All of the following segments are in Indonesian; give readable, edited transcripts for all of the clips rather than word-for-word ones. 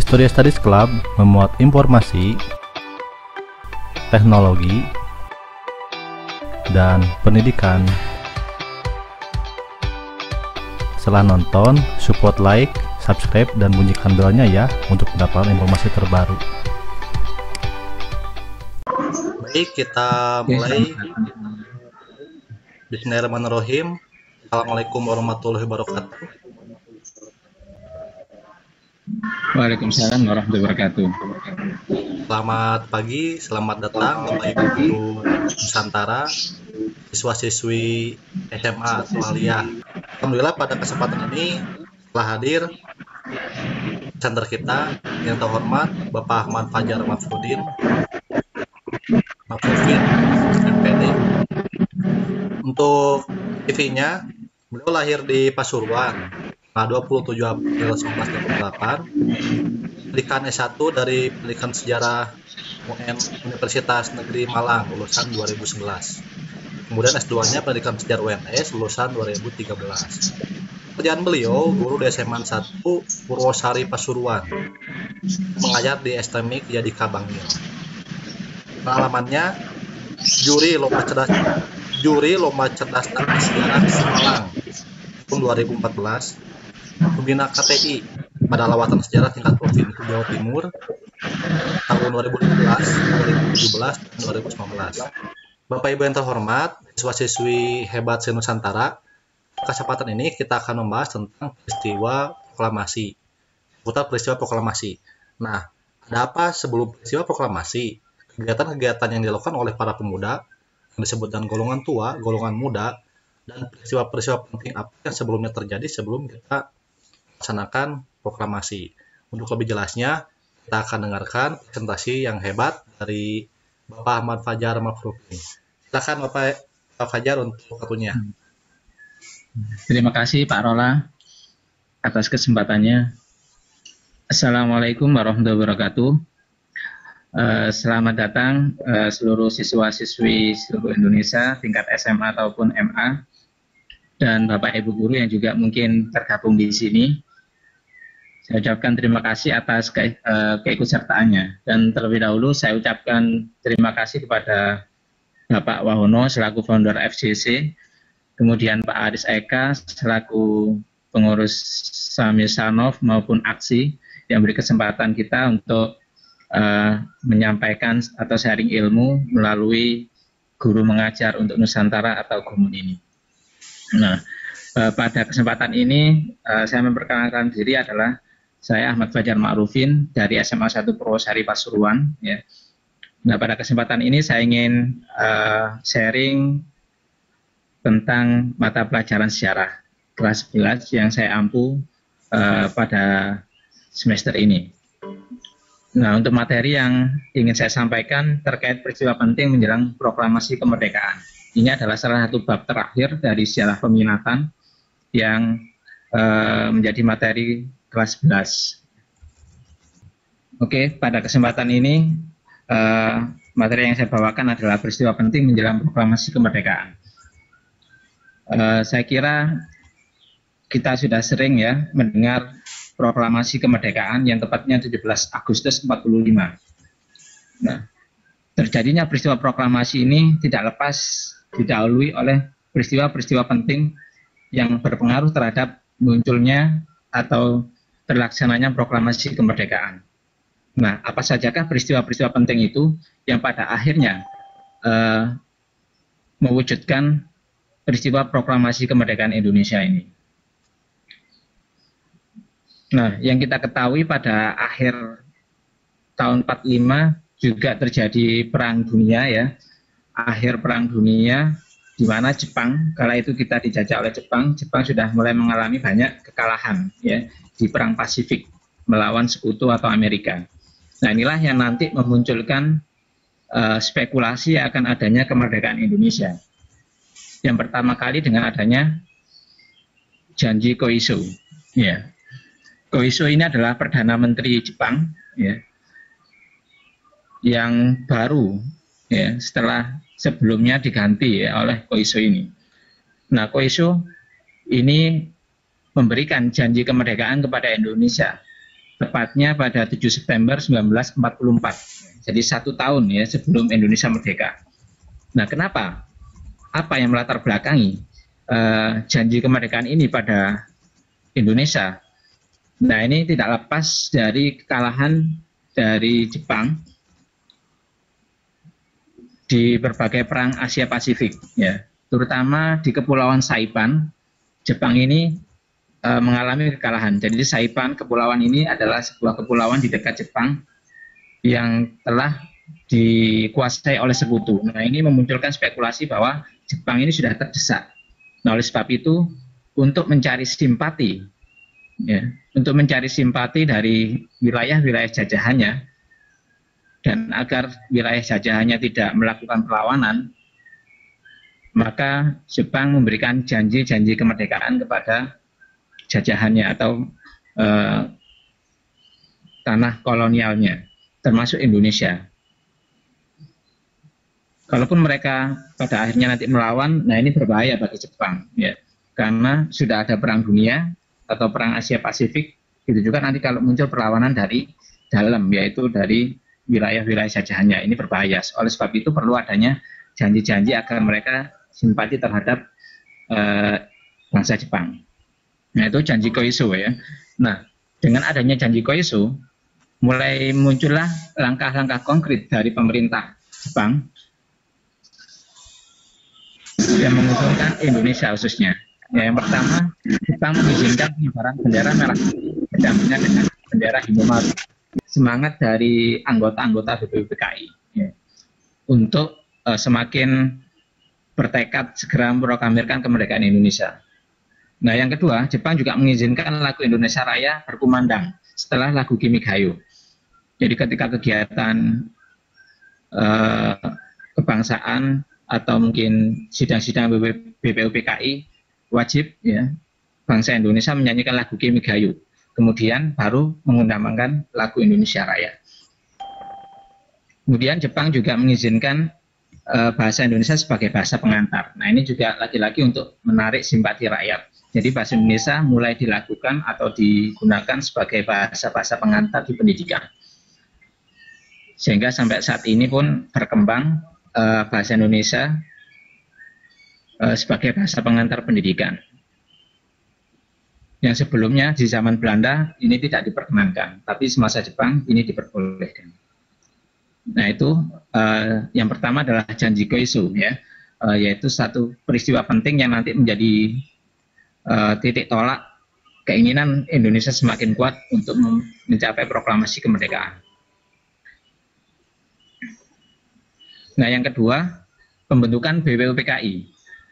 Story Studies Club memuat informasi, teknologi, dan pendidikan. Setelah nonton, support like, subscribe, dan bunyikan belnya ya untuk mendapatkan informasi terbaru. Baik, kita mulai. Bismillahirrahmanirrahim. Assalamualaikum warahmatullahi wabarakatuh. Waalaikumsalam warahmatullahi wabarakatuh. Selamat pagi, selamat datang Bapak Ibu Guru Nusantara, siswa-siswi SMA atau Aliyah. Alhamdulillah pada kesempatan ini telah hadir presenter kita yang terhormat Bapak Ahmad Fajar Mafrudin, MPD. Untuk CV-nya, beliau lahir di Pasuruan, 27 April 1928, pendidikan S1 dari pendidikan sejarah Universitas Negeri Malang, lulusan 2011. Kemudian S2-nya pendidikan sejarah UNS, lulusan 2013. Pekerjaan beliau, guru di SMA 1 Purwosari Pasuruan, mengajar di STMIK Yadika Bangil. Pengalamannya, juri lomba cerdas cerdas sejarah Malang tahun 2014, pembina KTI pada lawatan sejarah tingkat provinsi Jawa Timur tahun 2015, 2017, dan 2019. Bapak Ibu yang terhormat, siswa-siswi hebat se-Nusantara, kesempatan ini kita akan membahas tentang peristiwa proklamasi. Seputar peristiwa proklamasi. Nah, ada apa sebelum peristiwa proklamasi? Kegiatan-kegiatan yang dilakukan oleh para pemuda yang disebut dengan golongan tua, golongan muda, dan peristiwa-peristiwa penting apa yang sebelumnya terjadi sebelum kita melaksanakan proklamasi. Untuk lebih jelasnya, kita akan dengarkan presentasi yang hebat dari Bapak Ahmad Fajar Mafrudin. Silakan Bapak Fajar untuk waktunya. Terima kasih Pak Rola atas kesempatannya. Assalamualaikum warahmatullahi wabarakatuh. Selamat datang seluruh siswa-siswi seluruh Indonesia tingkat SMA ataupun MA, dan Bapak Ibu guru yang juga mungkin tergabung di sini. Saya ucapkan terima kasih atas keikutsertaannya, dan terlebih dahulu saya ucapkan terima kasih kepada Bapak Wahono selaku founder FCC, kemudian Pak Aris Eka selaku pengurus Samil Sanov maupun Aksi yang beri kesempatan kita untuk menyampaikan atau sharing ilmu melalui guru mengajar untuk Nusantara atau GUMUN ini. Nah, pada kesempatan ini saya memperkenalkan diri adalah saya Ahmad Fajar Ma'rufin dari SMA 1 Purwosari Pasuruan. Ya. Nah, pada kesempatan ini saya ingin sharing tentang mata pelajaran sejarah kelas 11 yang saya ampu pada semester ini. Nah, untuk materi yang ingin saya sampaikan terkait peristiwa penting menjelang proklamasi kemerdekaan. Ini adalah salah satu bab terakhir dari sejarah peminatan yang menjadi materi kelas 11. Oke, pada kesempatan ini materi yang saya bawakan adalah peristiwa penting menjelang proklamasi kemerdekaan. Saya kira kita sudah sering ya mendengar proklamasi kemerdekaan yang tepatnya 17 Agustus 45. Nah, terjadinya peristiwa proklamasi ini tidak lepas didahului oleh peristiwa-peristiwa penting yang berpengaruh terhadap munculnya atau terlaksananya proklamasi kemerdekaan. Nah, apa sajakah peristiwa-peristiwa penting itu yang pada akhirnya mewujudkan peristiwa proklamasi kemerdekaan Indonesia ini? Nah, yang kita ketahui pada akhir tahun 45 juga terjadi perang dunia ya. Akhir perang dunia di mana Jepang, kala itu kita dijajah oleh Jepang, Jepang sudah mulai mengalami banyak kekalahan ya di perang Pasifik melawan sekutu atau Amerika. Nah, inilah yang nanti memunculkan spekulasi akan adanya kemerdekaan Indonesia. Yang pertama kali dengan adanya janji Koiso ya. Koiso ini adalah Perdana Menteri Jepang ya, yang baru ya, setelah sebelumnya diganti ya, oleh Koiso ini. Nah, Koiso ini memberikan janji kemerdekaan kepada Indonesia tepatnya pada 7 September 1944. Jadi 1 tahun ya sebelum Indonesia merdeka. Nah, kenapa? Apa yang melatar belakangi janji kemerdekaan ini pada Indonesia? Nah, ini tidak lepas dari kekalahan dari Jepang di berbagai perang Asia Pasifik, ya, terutama di Kepulauan Saipan. Jepang ini mengalami kekalahan. Jadi Saipan, kepulauan ini adalah sebuah kepulauan di dekat Jepang yang telah dikuasai oleh sekutu. Nah, ini memunculkan spekulasi bahwa Jepang ini sudah terdesak. Nah, oleh sebab itu, untuk mencari simpati, ya, untuk mencari simpati dari wilayah-wilayah jajahannya, dan agar wilayah jajahannya tidak melakukan perlawanan, maka Jepang memberikan janji-janji kemerdekaan kepada jajahannya atau tanah kolonialnya, termasuk Indonesia. Kalaupun mereka pada akhirnya nanti melawan, nah ini berbahaya bagi Jepang, ya, karena sudah ada perang dunia atau perang Asia Pasifik, itu juga nanti kalau muncul perlawanan dari dalam, yaitu dari wilayah-wilayah jajahannya, ini berbahaya. Oleh sebab itu perlu adanya janji-janji agar mereka simpati terhadap bangsa Jepang. Nah, itu janji Koiso, ya. Nah, dengan adanya janji Koiso, mulai muncullah langkah-langkah konkret dari pemerintah Jepang yang menguntungkan Indonesia khususnya. Ya, yang pertama, Jepang mengizinkan pengibaran bendera merah putih berdampingan dengan bendera Himemaru. Semangat dari anggota-anggota BPUPKI, ya, untuk semakin bertekad segera memproklamirkan kemerdekaan Indonesia. Nah, yang kedua, Jepang juga mengizinkan lagu Indonesia Raya berkumandang setelah lagu Kimigayo. Jadi ketika kegiatan kebangsaan atau mungkin sidang-sidang BPUPKI, wajib, ya, bangsa Indonesia menyanyikan lagu Kimigayo. Kemudian baru mengundangkan lagu Indonesia Raya. Kemudian Jepang juga mengizinkan bahasa Indonesia sebagai bahasa pengantar. Nah, ini juga lagi-lagi untuk menarik simpati rakyat. Jadi bahasa Indonesia mulai dilakukan atau digunakan sebagai bahasa-bahasa pengantar di pendidikan. Sehingga sampai saat ini pun berkembang bahasa Indonesia sebagai bahasa pengantar pendidikan. Yang sebelumnya di zaman Belanda ini tidak diperkenankan, tapi semasa Jepang ini diperbolehkan. Nah, itu yang pertama adalah janji Koiso, ya, yaitu satu peristiwa penting yang nanti menjadi titik tolak keinginan Indonesia semakin kuat untuk mencapai proklamasi kemerdekaan. Nah, yang kedua, pembentukan BPUPKI.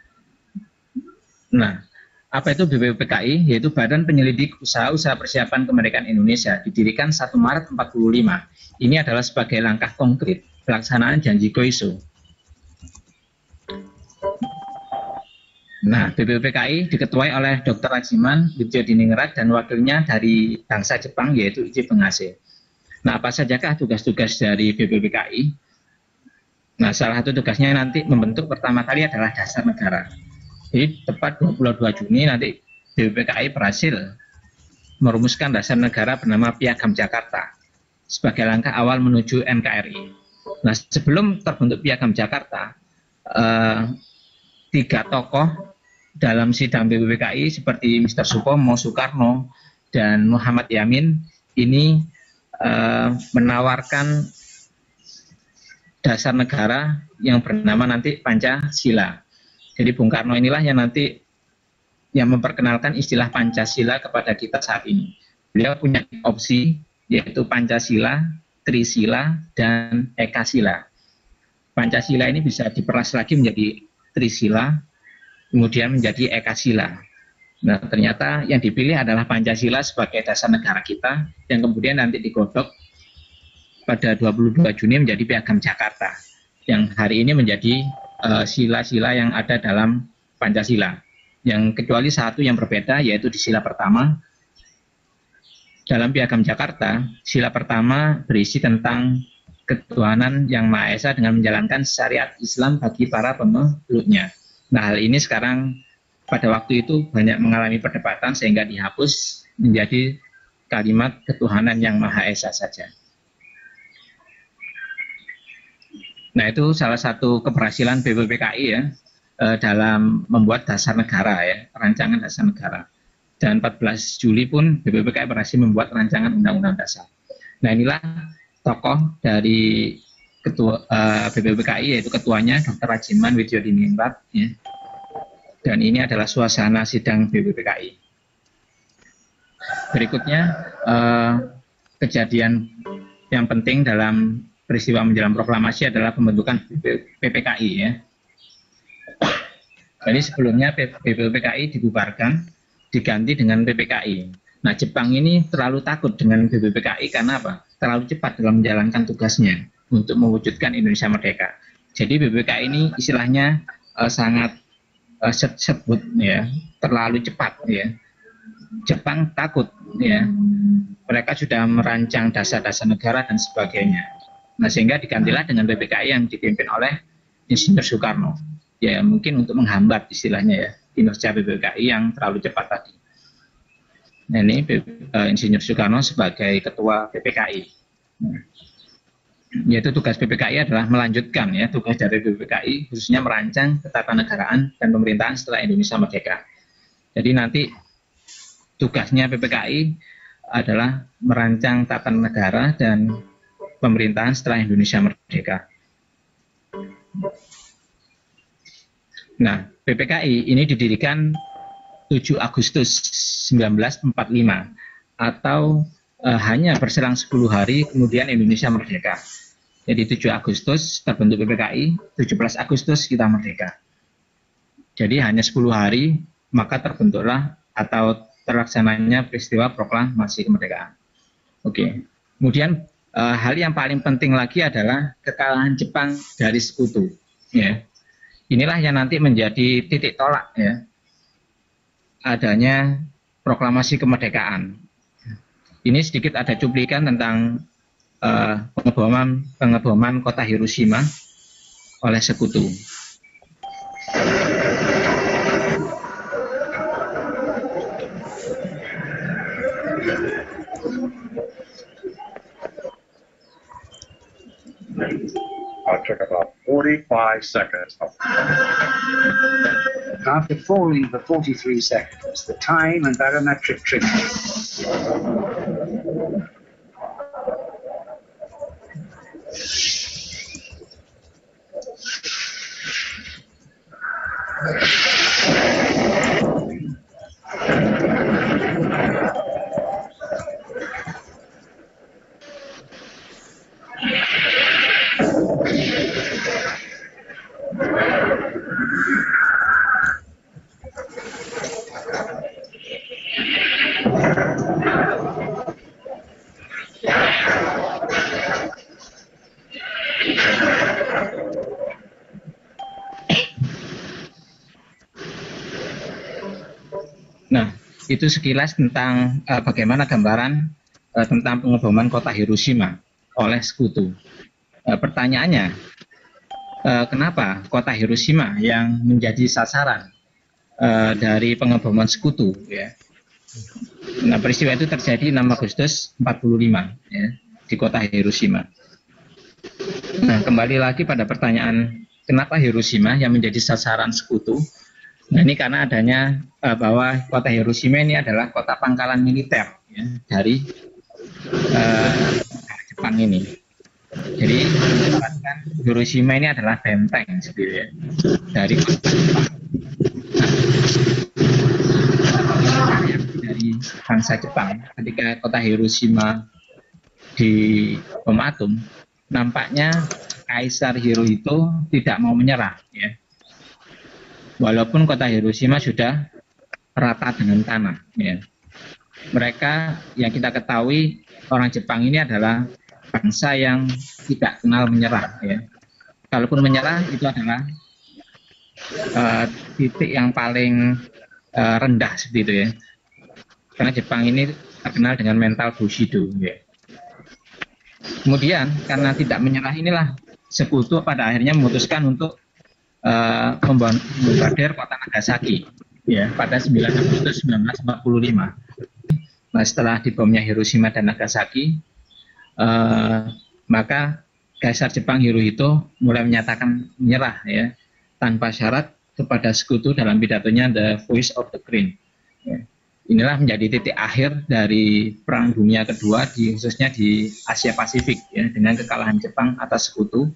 Nah, apa itu BPUPKI? Yaitu Badan Penyelidik Usaha-Usaha Persiapan Kemerdekaan Indonesia, didirikan 1 Maret 45. Ini adalah sebagai langkah konkret pelaksanaan janji Koiso. Nah, BPUPKI diketuai oleh Dr. Rajiman Widjodiningrat dan wakilnya dari bangsa Jepang, yaitu Ichi Pengase. Nah, apa sajakah tugas-tugas dari BPUPKI? Nah, salah satu tugasnya nanti membentuk pertama kali adalah dasar negara. Jadi tepat 22 Juni nanti BPUPKI berhasil merumuskan dasar negara bernama Piagam Jakarta sebagai langkah awal menuju NKRI. Nah, sebelum terbentuk Piagam Jakarta, 3 tokoh dalam sidang BPUPKI seperti Mr. Supomo, Soekarno, dan Muhammad Yamin ini menawarkan dasar negara yang bernama nanti Pancasila. Jadi Bung Karno inilah yang nanti yang memperkenalkan istilah Pancasila kepada kita saat ini. Beliau punya opsi yaitu Pancasila, Trisila, dan Ekasila. Pancasila ini bisa diperas lagi menjadi Trisila, kemudian menjadi Ekasila. Nah, ternyata yang dipilih adalah Pancasila sebagai dasar negara kita, yang kemudian nanti digodok pada 22 Juni menjadi Piagam Jakarta, yang hari ini menjadi sila-sila yang ada dalam Pancasila. Yang kecuali satu yang berbeda, yaitu di sila pertama. Dalam Piagam Jakarta, sila pertama berisi tentang ketuhanan yang Maha Esa dengan menjalankan syariat Islam bagi para pemeluknya. Nah, hal ini sekarang pada waktu itu banyak mengalami perdebatan sehingga dihapus menjadi kalimat ketuhanan yang Maha Esa saja. Nah, itu salah satu keberhasilan BPPKI ya, dalam membuat dasar negara ya, rancangan dasar negara. Dan 14 Juli pun BPPKI berhasil membuat rancangan undang-undang dasar. Nah, inilah tokoh dari ketua BPPKI, yaitu ketuanya Dr. Rajiman Widyodiningrat ya. Dan ini adalah suasana sidang BPPKI. Berikutnya kejadian yang penting dalam peristiwa menjelang proklamasi adalah pembentukan BPPKI ya. Jadi sebelumnya BPPKI dibubarkan, diganti dengan PPKI. Nah, Jepang ini terlalu takut dengan BPPKI karena apa? Terlalu cepat dalam menjalankan tugasnya untuk mewujudkan Indonesia merdeka. Jadi BPPKI ini istilahnya sangat sebut ya, terlalu cepat ya. Jepang takut ya. Mereka sudah merancang dasar-dasar negara dan sebagainya. Nah, sehingga digantilah dengan BPKI yang dipimpin oleh Insinyur Soekarno. Ya, mungkin untuk menghambat istilahnya ya, kinerja BPKI yang terlalu cepat tadi. Nah, ini Insinyur Soekarno sebagai ketua BPKI. Yaitu tugas BPKI adalah melanjutkan ya, tugas dari BPKI khususnya merancang ketatanegaraan dan pemerintahan setelah Indonesia merdeka. Jadi nanti tugasnya BPKI adalah merancang tata negara dan pemerintahan setelah Indonesia merdeka. Nah, BPKI ini didirikan 7 Agustus 1945 atau hanya berselang 10 hari kemudian Indonesia merdeka. Jadi 7 Agustus terbentuk BPKI, 17 Agustus kita merdeka. Jadi hanya 10 hari maka terbentuklah atau terlaksananya peristiwa proklamasi kemerdekaan. Oke. Kemudian hal yang paling penting lagi adalah kekalahan Jepang dari sekutu. Ya. Inilah yang nanti menjadi titik tolak ya, adanya proklamasi kemerdekaan. Ini sedikit ada cuplikan tentang pengeboman kota Hiroshima oleh sekutu. It took about 45 seconds. After falling for 43 seconds, the time and barometric trigger. Nah, itu sekilas tentang bagaimana gambaran tentang pengeboman kota Hiroshima oleh sekutu. Pertanyaannya, kenapa kota Hiroshima yang menjadi sasaran dari pengeboman sekutu? Ya. Nah, peristiwa itu terjadi 6 Agustus 45 ya, di kota Hiroshima. Nah, kembali lagi pada pertanyaan, kenapa Hiroshima yang menjadi sasaran sekutu? Nah, ini karena adanya bahwa kota Hiroshima ini adalah kota pangkalan militer ya, dari Jepang ini. Jadi Hiroshima ini adalah benteng seperti ya, dari kota Jepang. Dari bangsa Jepang ketika kota Hiroshima dibom atom, nampaknya Kaisar Hirohito tidak mau menyerah ya. Walaupun kota Hiroshima sudah rata dengan tanah ya. Mereka yang kita ketahui orang Jepang ini adalah bangsa yang tidak kenal menyerah ya. Kalaupun menyerah itu adalah titik yang paling rendah seperti itu ya. Karena Jepang ini terkenal dengan mental Bushido ya. Kemudian karena tidak menyerah inilah sekutu pada akhirnya memutuskan untuk membombardir kota Nagasaki ya pada 9 Agustus 1945. Nah, setelah dibomnya Hiroshima dan Nagasaki, maka Kaisar Jepang Hirohito mulai menyatakan menyerah ya tanpa syarat kepada sekutu dalam pidatonya The Voice of the Green. Ya. Inilah menjadi titik akhir dari Perang Dunia Kedua, khususnya di Asia Pasifik, ya, dengan kekalahan Jepang atas sekutu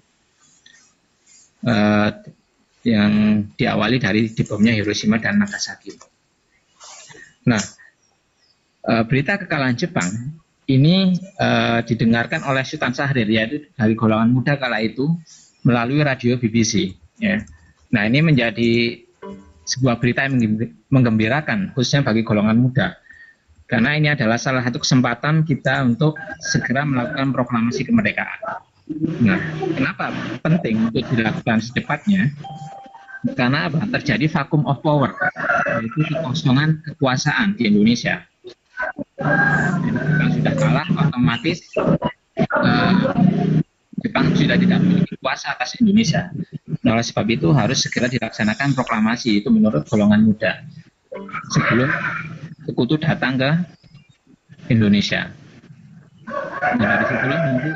yang diawali dari dibomnya Hiroshima dan Nagasaki. Nah, berita kekalahan Jepang ini didengarkan oleh Sultan Syahrir, yaitu dari golongan muda kala itu, melalui radio BBC. Ya. Nah, ini menjadi sebuah berita yang menggembirakan, khususnya bagi golongan muda. Karena ini adalah salah satu kesempatan kita untuk segera melakukan proklamasi kemerdekaan. Nah, kenapa penting untuk dilakukan secepatnya? Karena apa? Terjadi vacuum of power, yaitu kekosongan kekuasaan di Indonesia. Jepang sudah kalah, otomatis Jepang sudah tidak memiliki kuasa atas Indonesia. Nah, oleh sebab itu harus segera dilaksanakan proklamasi, itu menurut golongan muda, sebelum sekutu datang ke Indonesia. Nah, dari situlah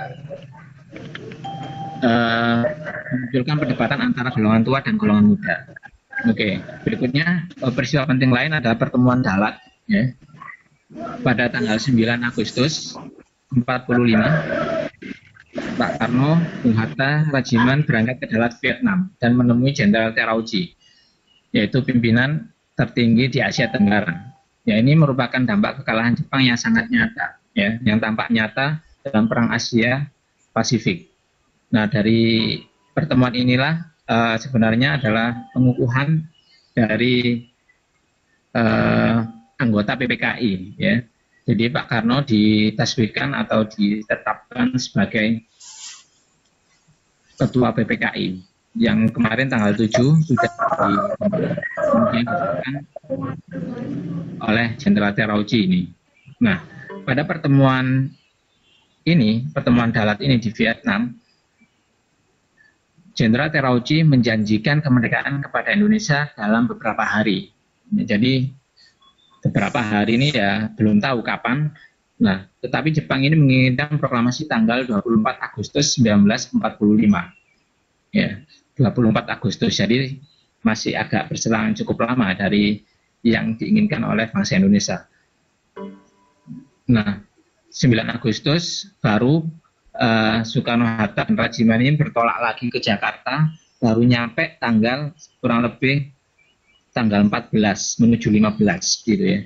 memunculkan perdebatan antara golongan tua dan golongan muda. Oke, berikutnya peristiwa penting lain adalah pertemuan Dalat, ya, pada tanggal 9 Agustus 45. Pak Karno, Bung Hatta, Rajiman berangkat ke Dalat, Vietnam, dan menemui Jenderal Terauchi, yaitu pimpinan tertinggi di Asia Tenggara. Ya, ini merupakan dampak kekalahan Jepang yang sangat nyata, ya, yang tampak nyata dalam Perang Asia Pasifik. Nah, dari pertemuan inilah sebenarnya adalah pengukuhan dari anggota PPKI, ya. Jadi Pak Karno ditasbihkan atau ditetapkan sebagai Ketua PPKI yang kemarin tanggal 7 sudah diumumkan oleh Jenderal Terauchi ini. Nah, pada pertemuan Dalat ini di Vietnam, Jenderal Terauchi menjanjikan kemerdekaan kepada Indonesia dalam beberapa hari. Jadi beberapa hari ini ya belum tahu kapan. Nah, tetapi Jepang ini menginginkan proklamasi tanggal 24 Agustus 1945. Ya, 24 Agustus. Jadi masih agak berselang cukup lama dari yang diinginkan oleh bangsa Indonesia. Nah, 9 Agustus baru Soekarno-Hatta dan Rajiman ini bertolak lagi ke Jakarta, baru nyampe tanggal kurang lebih tanggal 14 menuju 15 gitu ya.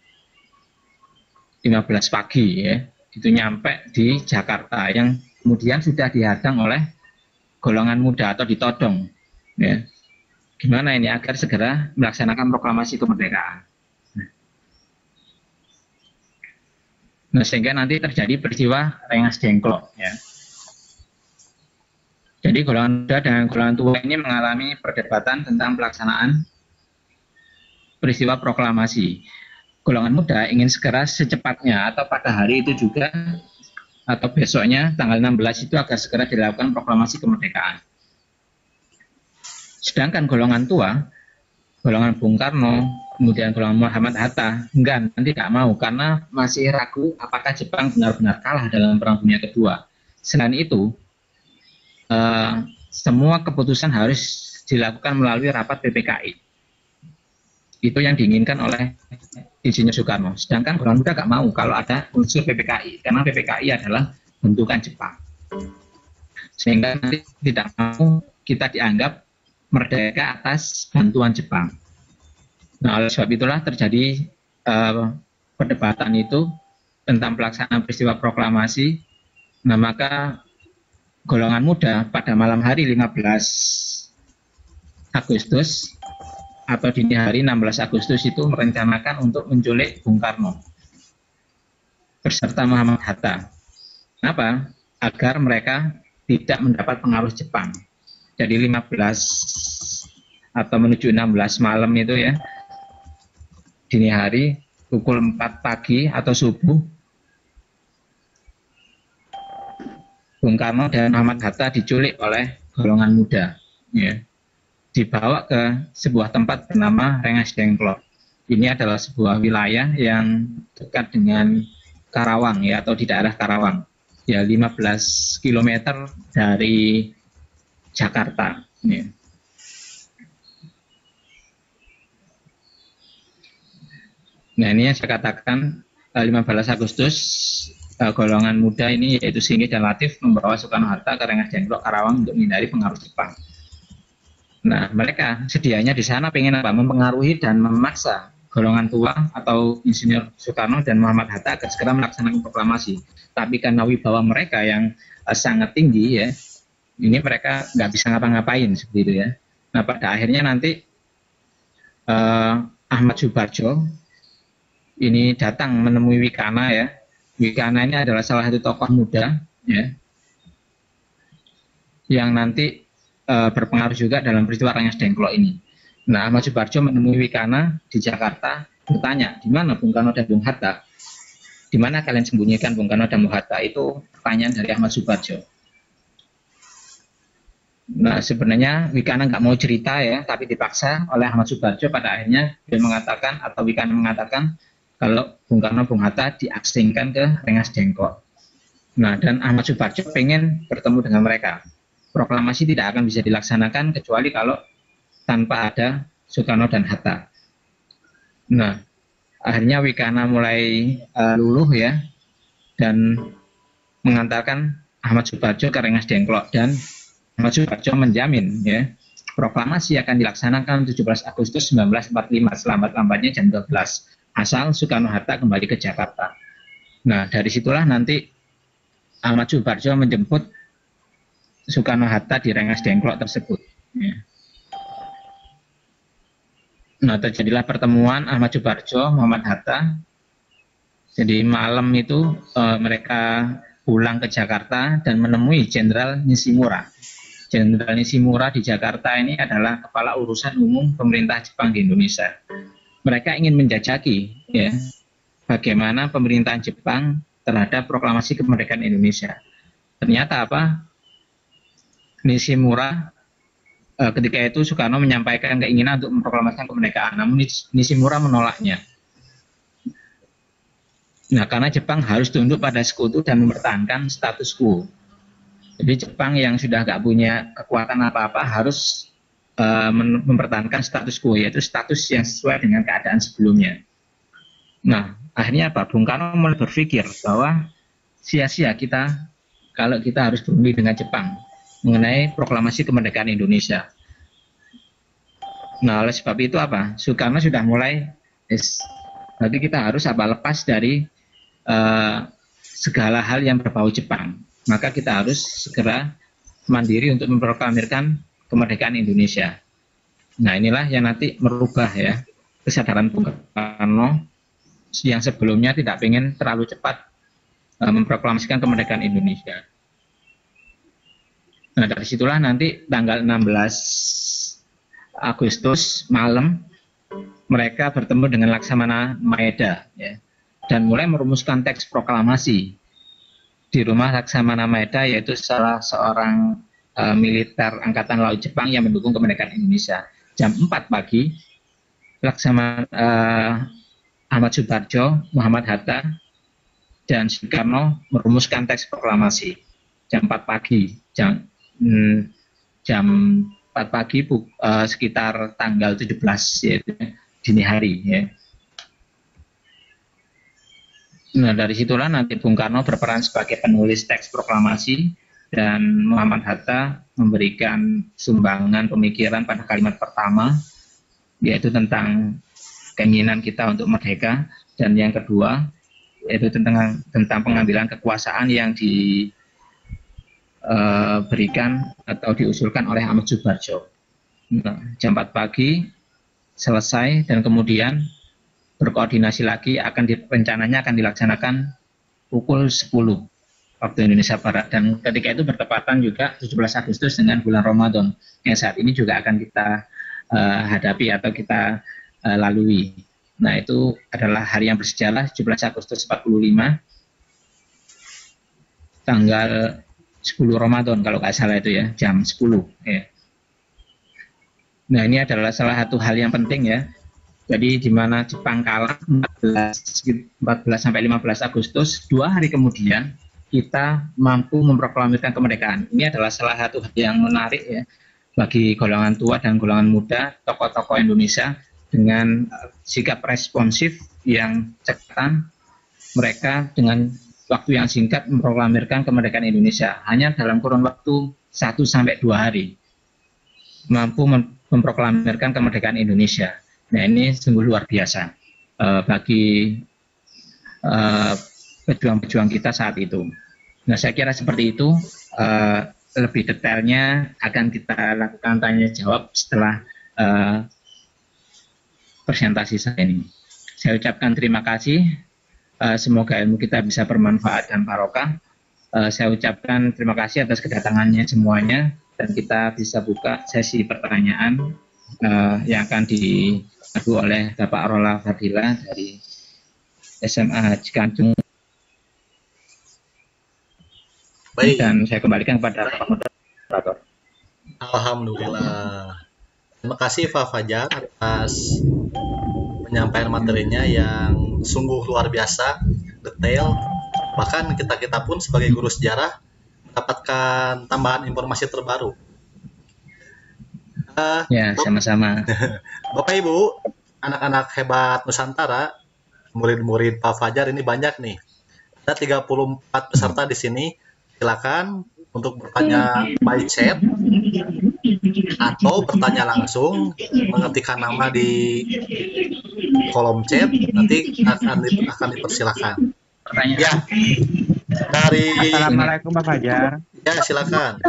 15 pagi ya, itu nyampe di Jakarta yang kemudian sudah dihadang oleh golongan muda atau ditodong ya. Gimana ini agar segera melaksanakan proklamasi kemerdekaan. Nah, sehingga nanti terjadi peristiwa Rengas Dengklok ya. Jadi golongan muda dan golongan tua ini mengalami perdebatan tentang pelaksanaan peristiwa proklamasi. Golongan muda ingin segera secepatnya atau pada hari itu juga atau besoknya tanggal 16 itu agar segera dilakukan proklamasi kemerdekaan. Sedangkan golongan tua, golongan Bung Karno, kemudian golongan Muhammad Hatta, enggak, nanti tidak mau karena masih ragu apakah Jepang benar-benar kalah dalam Perang Dunia Kedua. Selain itu, semua keputusan harus dilakukan melalui rapat PPKI. Itu yang diinginkan oleh Insinyur Soekarno. Sedangkan golongan muda nggak mau kalau ada unsur PPKI, karena PPKI adalah bentukan Jepang. Sehingga nanti tidak mau kita dianggap merdeka atas bantuan Jepang. Nah, oleh sebab itulah terjadi perdebatan itu tentang pelaksanaan peristiwa proklamasi. Nah, maka golongan muda pada malam hari 15 Agustus atau dini hari 16 Agustus itu merencanakan untuk menculik Bung Karno beserta Muhammad Hatta. Kenapa? Agar mereka tidak mendapat pengaruh Jepang. Jadi 15 atau menuju 16 malam itu ya, dini hari pukul 4 pagi atau subuh, Bung Karno dan Muhammad Hatta diculik oleh golongan muda, ya, dibawa ke sebuah tempat bernama Rengas Dengklok. ini adalah sebuah wilayah yang dekat dengan Karawang ya, atau di daerah Karawang. Ya, 15 km dari Jakarta. Ya. Nah, ini yang saya katakan 15 Agustus golongan muda ini yaitu Singgih dan Latif membawa Soekarno-Hatta ke Rengas Dengklok Karawang untuk menghindari pengaruh Jepang. Nah, mereka sedianya di sana pengen apa? Mempengaruhi dan memaksa golongan tua atau Insinyur Soekarno dan Muhammad Hatta agar segera melaksanakan proklamasi. Tapi karena wibawa mereka yang sangat tinggi ya, ini mereka nggak bisa ngapa-ngapain seperti itu ya. Nah, pada akhirnya nanti Ahmad Subarjo ini datang menemui Wikana ya. Wikana ini adalah salah satu tokoh muda ya, yang nanti berpengaruh juga dalam peristiwa Rengas Dengklok ini. Nah, Ahmad Subarjo menemui Wikana di Jakarta, bertanya, di mana Bung Karno dan Bung Hatta? Di mana kalian sembunyikan Bung Karno dan Bung Hatta? Itu pertanyaan dari Ahmad Subarjo. Nah, sebenarnya Wikana nggak mau cerita ya, tapi dipaksa oleh Ahmad Subarjo. Pada akhirnya dia mengatakan, atau Wikana mengatakan, kalau Bung Karno Bung Hatta diasingkan ke Rengas Dengklok. Nah, dan Ahmad Subarjo pengen bertemu dengan mereka. Proklamasi tidak akan bisa dilaksanakan kecuali kalau tanpa ada Soekarno dan Hatta. Nah, akhirnya Wikana mulai luluh ya, dan mengantarkan Ahmad Subarjo ke Rengas Dengklok, dan Ahmad Subarjo menjamin ya, proklamasi akan dilaksanakan 17 Agustus 1945 selambat-lambatnya jam 12 asal Soekarno-Hatta kembali ke Jakarta. Nah, dari situlah nanti Ahmad Subarjo menjemput Soekarno-Hatta di Rengas Dengklok tersebut. Ya. Nah, terjadilah pertemuan Ahmad Subarjo, Muhammad Hatta. Jadi malam itu mereka pulang ke Jakarta dan menemui Jenderal Nishimura. Jenderal Nishimura di Jakarta ini adalah kepala urusan umum pemerintah Jepang di Indonesia. Mereka ingin menjajaki ya, bagaimana pemerintahan Jepang terhadap proklamasi kemerdekaan Indonesia. Ternyata apa? Nishimura ketika itu Soekarno menyampaikan keinginan untuk memproklamasikan kemerdekaan, namun Nishimura menolaknya. Nah, karena Jepang harus tunduk pada sekutu dan mempertahankan status quo. Jadi Jepang yang sudah nggak punya kekuatan apa-apa harus mempertahankan status quo, yaitu status yang sesuai dengan keadaan sebelumnya. Nah, akhirnya apa? Bung Karno mulai berpikir bahwa sia-sia kita kalau kita harus berunding dengan Jepang mengenai proklamasi kemerdekaan Indonesia. Nah, oleh sebab itu apa? Soekarno sudah mulai, berarti kita harus lepas dari segala hal yang berbau Jepang. Maka kita harus segera mandiri untuk memproklamirkan kemerdekaan Indonesia. Nah, inilah yang nanti merubah ya kesadaran Bung Karno yang sebelumnya tidak ingin terlalu cepat memproklamasikan kemerdekaan Indonesia. Nah, dari situlah nanti tanggal 16 Agustus malam mereka bertemu dengan Laksamana Maeda ya, dan mulai merumuskan teks proklamasi di rumah Laksamana Maeda, yaitu salah seorang militer Angkatan Laut Jepang yang mendukung kemerdekaan Indonesia. Jam 4 pagi, Laksamana Ahmad Subarjo, Muhammad Hatta, dan Soekarno merumuskan teks proklamasi. Jam 4 pagi, jam 4 pagi sekitar tanggal 17 yaitu dini hari ya. Nah, dari situlah nanti Bung Karno berperan sebagai penulis teks proklamasi dan Muhammad Hatta memberikan sumbangan pemikiran pada kalimat pertama, yaitu tentang keinginan kita untuk merdeka, dan yang kedua yaitu tentang pengambilan kekuasaan yang diberikan atau diusulkan oleh Ahmad Subarjo. Nah, jam 4 pagi selesai, dan kemudian berkoordinasi lagi rencananya akan dilaksanakan pukul 10 waktu Indonesia Barat, dan ketika itu bertepatan juga 17 Agustus dengan bulan Ramadan yang saat ini juga akan kita hadapi atau kita lalui. Nah, itu adalah hari yang bersejarah, 17 Agustus 45 tanggal 10 Ramadan kalau nggak salah itu ya, jam 10 ya. Nah, ini adalah salah satu hal yang penting ya, Jadi di mana Jepang kalah 14 sampai 15 Agustus, 2 hari kemudian kita mampu memproklamirkan kemerdekaan. Ini adalah salah satu hal yang menarik ya bagi golongan tua dan golongan muda, tokoh-tokoh Indonesia dengan sikap responsif yang cepat. Mereka dengan waktu yang singkat memproklamirkan kemerdekaan Indonesia. Hanya dalam kurun waktu 1 sampai 2 hari mampu memproklamirkan kemerdekaan Indonesia. Nah, ini sungguh luar biasa bagi pejuang-pejuang kita saat itu. Nah, saya kira seperti itu. Lebih detailnya akan kita lakukan tanya jawab setelah presentasi saya ini. Saya ucapkan terima kasih. Semoga ilmu kita bisa bermanfaat dan barokah. Saya ucapkan terima kasih atas kedatangannya semuanya, dan kita bisa buka sesi pertanyaan yang akan diadu oleh Bapak Rola Fadila dari SMA Cikanjung. Baik. Dan saya kembalikan kepada Pak Moderator. Alhamdulillah. Terima kasih Pak Fajar atas penyampaian materinya yang sungguh luar biasa, detail. Bahkan kita pun sebagai guru sejarah mendapatkan tambahan informasi terbaru. Ya, sama-sama. Bapak Ibu, anak-anak hebat Nusantara, murid-murid Pak Fajar ini banyak nih. Ada 34 peserta di sini. Silakan untuk bertanya by chat atau bertanya langsung, mengetikkan nama di kolom chat, nanti akan dipersilakan. Pertanyaan. Ya, dari Assalamualaikum Pak Fajar. ya silakan.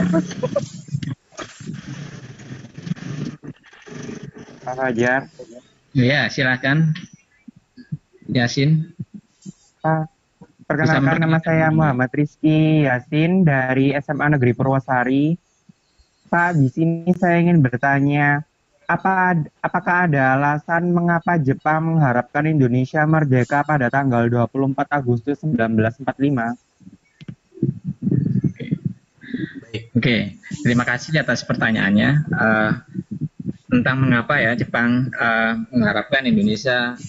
Pak Fajar. Ya, silakan. Yasin. Pak, perkenalkan nama saya Muhammad Rizky Yasin dari SMA Negeri Purwosari. Pak, di sini saya ingin bertanya, apakah ada alasan mengapa Jepang mengharapkan Indonesia merdeka pada tanggal 24 Agustus 1945? Oke, terima kasih atas pertanyaannya. Tentang mengapa ya Jepang mengharapkan Indonesia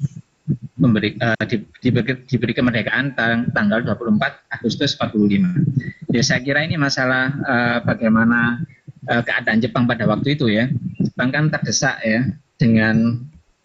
diberi kemerdekaan tanggal 24 Agustus 45. Ya, saya kira ini masalah bagaimana keadaan Jepang pada waktu itu ya. Jepang kan terdesak ya dengan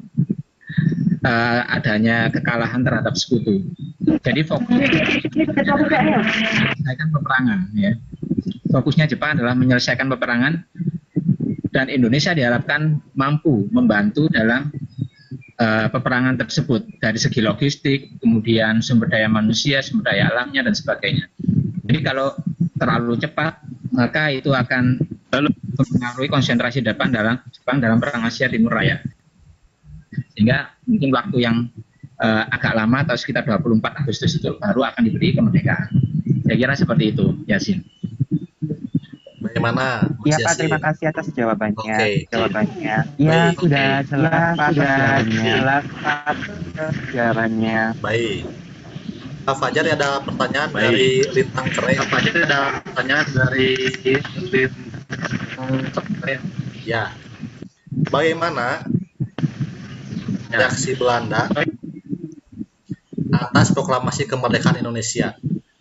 adanya kekalahan terhadap sekutu. Jadi fokusnya menyelesaikan peperangan ya. Fokusnya Jepang adalah menyelesaikan peperangan, dan Indonesia diharapkan mampu membantu dalam peperangan tersebut dari segi logistik, kemudian sumber daya manusia, sumber daya alamnya, dan sebagainya. Jadi kalau terlalu cepat, maka itu akan mempengaruhi konsentrasi Jepang dalam perang Asia Timur Raya. Sehingga mungkin waktu yang agak lama atau sekitar 24 Agustus itu baru akan diberi kemerdekaan. Saya kira seperti itu, Yasin. Bagaimana? Iya Pak, terima kasih atas jawabannya. Oke. Jawabannya. Ya, Baik, sudah oke. jelas, jawabannya. Baik. Pak Fajar, ada pertanyaan Baik. dari Lintang Keren. Apa aja ada pertanyaan dari Ya. Bagaimana reaksi Belanda atas proklamasi kemerdekaan Indonesia?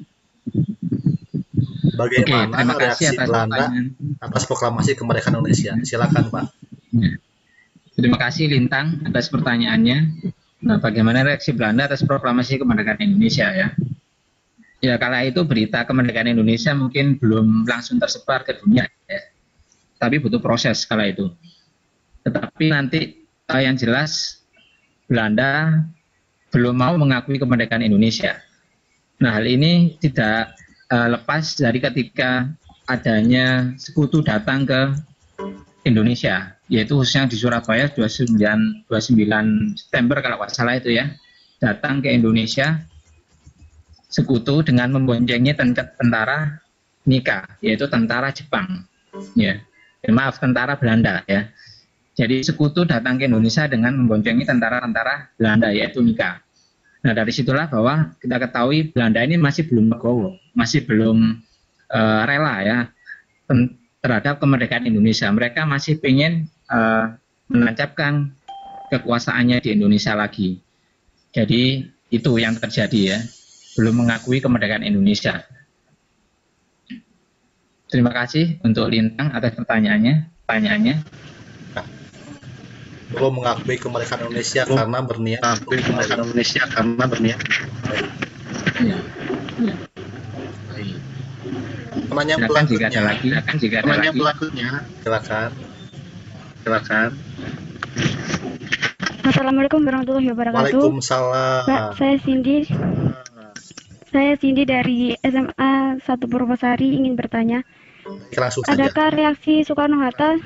Bagaimana terima kasih reaksi atas Belanda pertanyaan. atas proklamasi kemerdekaan Indonesia? Silakan, Pak. Ya. Terima kasih Lintang atas pertanyaannya. Nah, bagaimana reaksi Belanda atas proklamasi kemerdekaan Indonesia ya? Ya, kala itu berita kemerdekaan Indonesia mungkin belum langsung tersebar ke dunia ya. Tapi butuh proses kala itu. Tetapi nanti yang jelas Belanda belum mau mengakui kemerdekaan Indonesia. Nah, hal ini tidak lepas dari ketika adanya sekutu datang ke Indonesia, yaitu khususnya di Surabaya 29 September kalau nggak salah itu ya, datang ke Indonesia sekutu dengan memboncengnya tentara Nika, yaitu tentara Jepang, ya, maaf tentara Belanda ya. Jadi sekutu datang ke Indonesia dengan memboncengnya tentara-tentara Belanda yaitu Nika. Nah, dari situlah bahwa kita ketahui Belanda ini masih belum legowo, masih belum rela ya terhadap kemerdekaan Indonesia. Mereka masih ingin menancapkan kekuasaannya di Indonesia lagi. Jadi itu yang terjadi ya, belum mengakui kemerdekaan Indonesia. Terima kasih untuk Lintang atas pertanyaannya. Belum mengakui kemerdekaan Indonesia karena berniat Ya. Penanya Silakan jika ada berikutnya. lagi. Silakan. Assalamualaikum warahmatullahi wabarakatuh. Waalaikumsalam. Pak, saya Cindy dari SMA 1 Purwosari ingin bertanya, Langsung saja. adakah reaksi Soekarno-Hatta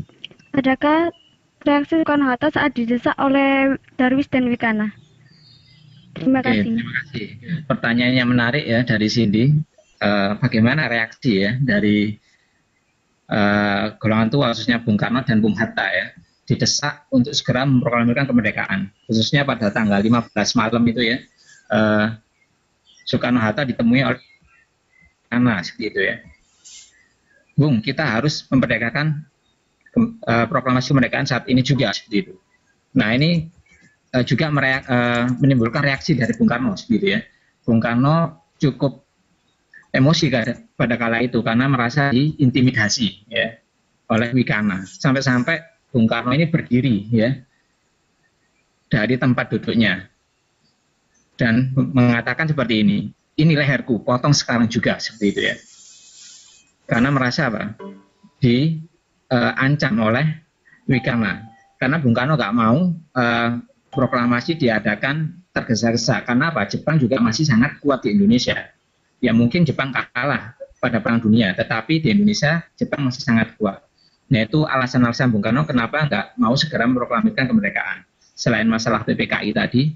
saat didesak oleh Darwis dan Wikana? Terima Oke, kasih. terima kasih. Pertanyaannya menarik ya dari Cindy. Bagaimana reaksi ya dari golongan tua khususnya Bung Karno dan Bung Hatta ya didesak untuk segera memproklamirkan kemerdekaan, khususnya pada tanggal 15 malam itu ya, Soekarno-Hatta ditemui oleh Karna seperti itu ya. Bung, kita harus memerdekakan proklamasi kemerdekaan saat ini juga seperti itu. Nah ini juga menimbulkan reaksi dari Bung Karno seperti itu ya. Bung Karno cukup emosi pada kala itu karena merasa diintimidasi ya oleh Wikana, sampai-sampai Bung Karno ini berdiri ya dari tempat duduknya dan mengatakan seperti ini leherku, potong sekarang juga seperti itu ya, karena merasa apa, diancam oleh Wikana, karena Bung Karno nggak mau proklamasi diadakan tergesa-gesa, karena apa, Jepang juga masih sangat kuat di Indonesia. Ya mungkin Jepang kalah pada Perang Dunia, tetapi di Indonesia Jepang masih sangat kuat. Nah itu alasan-alasan Bung Karno kenapa nggak mau segera memproklamirkan kemerdekaan. Selain masalah PPKI tadi,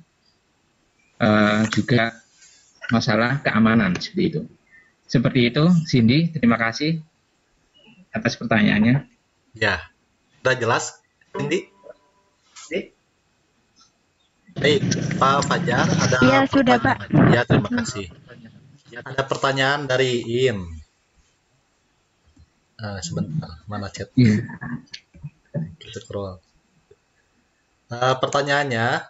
juga masalah keamanan seperti itu. Seperti itu, Cindy, terima kasih atas pertanyaannya. Ya, sudah jelas, Cindy? Baik, Pak Fajar, ada Iya, sudah, Pak. Ya, terima kasih. Ada pertanyaan dari Iin. Sebentar, mana chat? Iya. Kita scroll. Pertanyaannya,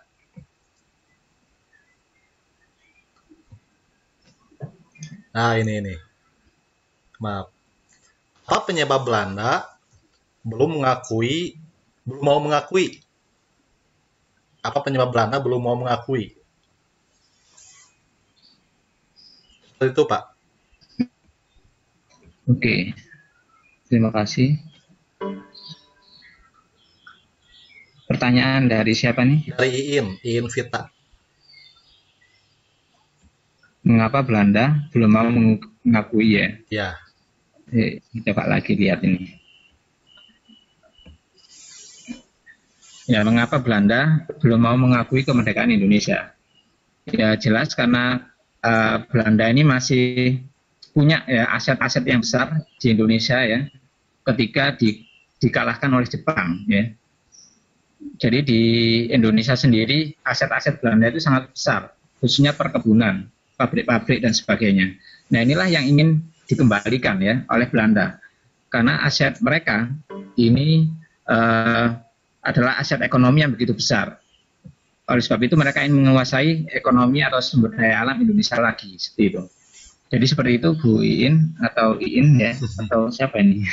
ini. Maaf. Apa penyebab Belanda belum mau mengakui? Apa penyebab Belanda belum mau mengakui? Seperti itu, Pak. Oke, terima kasih. Pertanyaan dari siapa nih? Dari Iin Vita. Mengapa Belanda belum mau mengakui ya? Ya. Coba lagi lihat ini. Ya, mengapa Belanda belum mau mengakui kemerdekaan Indonesia? Ya jelas karena Belanda ini masih punya ya aset-aset yang besar di Indonesia ya, ketika dikalahkan oleh Jepang ya. Jadi di Indonesia sendiri aset-aset Belanda itu sangat besar, khususnya perkebunan, pabrik-pabrik dan sebagainya. Nah inilah yang ingin dikembalikan ya oleh Belanda, karena aset mereka ini adalah aset ekonomi yang begitu besar. Oleh sebab itu mereka ingin menguasai ekonomi atau sumber daya alam Indonesia lagi seperti itu. Jadi seperti itu Bu Iin atau Iin ya atau siapa ini?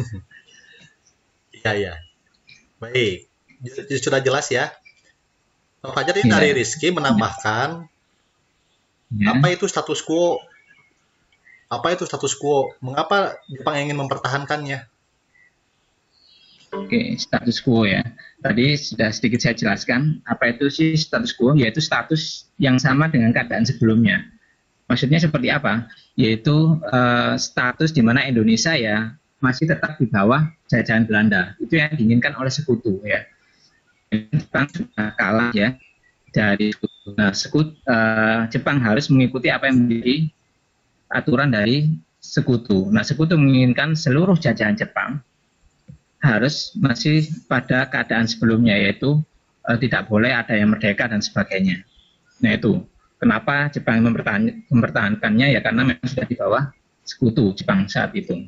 Iya. Baik, sudah jelas ya. Pak Fajar ini dari Rizky menambahkan apa itu status quo? Apa itu status quo? Mengapa Jepang ingin mempertahankannya? Oke, status quo ya. Tadi sudah sedikit saya jelaskan apa itu sih status quo, yaitu status yang sama dengan keadaan sebelumnya. Maksudnya seperti apa? Yaitu status di mana Indonesia ya masih tetap di bawah jajahan Belanda. Itu yang diinginkan oleh sekutu ya. Jepang sudah kalah ya dari sekutu. Nah, Jepang harus mengikuti apa yang menjadi aturan dari sekutu. Nah, sekutu menginginkan seluruh jajahan Jepang harus masih pada keadaan sebelumnya, yaitu tidak boleh ada yang merdeka dan sebagainya. Nah itu kenapa Jepang mempertahankannya ya, karena memang sudah di bawah sekutu Jepang saat itu.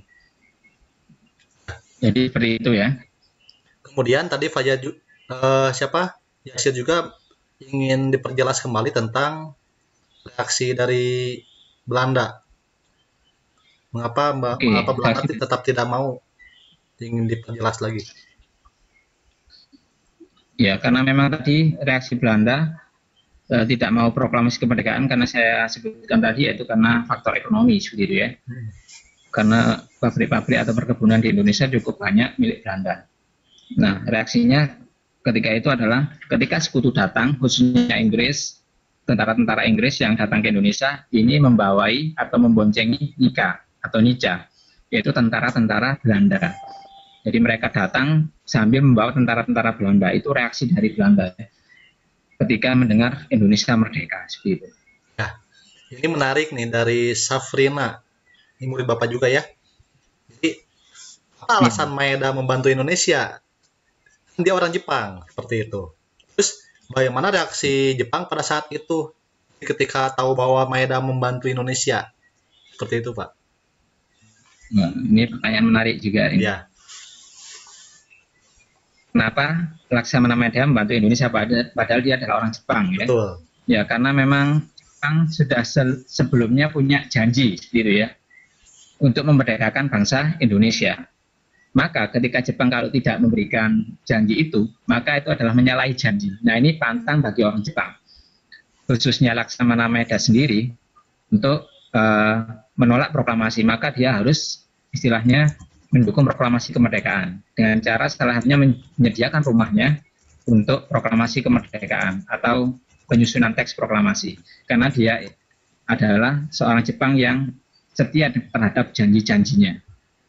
Jadi seperti itu ya. Kemudian tadi Fajar Yasir juga ingin diperjelas kembali tentang reaksi dari Belanda. Mengapa Oke, mengapa Belanda reaksi tetap tidak mau, ingin diperjelas lagi. ya karena memang tadi reaksi Belanda tidak mau proklamasi kemerdekaan karena saya sebutkan tadi yaitu karena faktor ekonomi seperti itu ya. Karena pabrik-pabrik atau perkebunan di Indonesia cukup banyak milik Belanda. Nah, reaksinya ketika itu adalah ketika sekutu datang, khususnya Inggris, tentara-tentara Inggris yang datang ke Indonesia, ini membawai atau memboncengi Nika atau Nica, yaitu tentara-tentara Belanda. Jadi mereka datang sambil membawa tentara-tentara Belanda, itu reaksi dari Belanda ketika mendengar Indonesia merdeka, seperti itu. Nah, ini menarik nih dari Safrina, ini murid Bapak juga ya. Jadi, apa alasan Maeda membantu Indonesia? Dia orang Jepang, seperti itu. Terus, bagaimana reaksi Jepang pada saat itu ketika tahu bahwa Maeda membantu Indonesia? Seperti itu, Pak. Nah, ini pertanyaan menarik juga ini. Ya, Kenapa Laksamana Maeda membantu Indonesia padahal dia adalah orang Jepang ya? betul. Ya karena memang Jepang sudah sebelumnya punya janji gitu ya untuk memerdekakan bangsa Indonesia. Maka ketika Jepang kalau tidak memberikan janji itu, maka itu adalah menyalahi janji. Nah ini pantang bagi orang Jepang, khususnya Laksamana Maeda sendiri untuk menolak proklamasi. Maka dia harus istilahnya mendukung proklamasi kemerdekaan dengan cara salah satunya menyediakan rumahnya untuk proklamasi kemerdekaan atau penyusunan teks proklamasi karena dia adalah seorang Jepang yang setia terhadap janji-janjinya.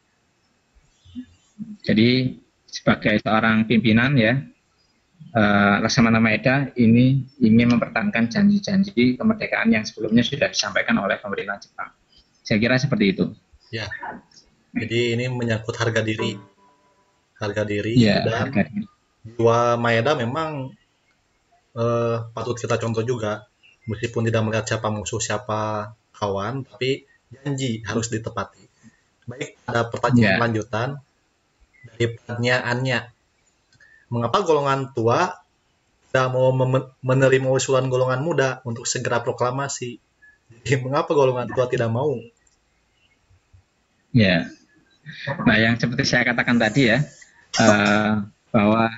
Jadi sebagai seorang pimpinan ya Laksamana Maeda ini ingin mempertahankan janji-janji kemerdekaan yang sebelumnya sudah disampaikan oleh pemerintah Jepang. Saya kira seperti itu. Ya. Jadi ini menyangkut harga diri. Harga diri Ya, dan harga diri. jiwa Maeda memang patut kita contoh juga. Meskipun tidak melihat siapa musuh, siapa kawan, tapi janji harus ditepati. Baik, ada pertanyaan lanjutan dari pertanyaannya. Mengapa golongan tua tidak mau menerima usulan golongan muda untuk segera proklamasi? Jadi, mengapa golongan tua tidak mau? Ya, nah yang seperti saya katakan tadi ya, bahwa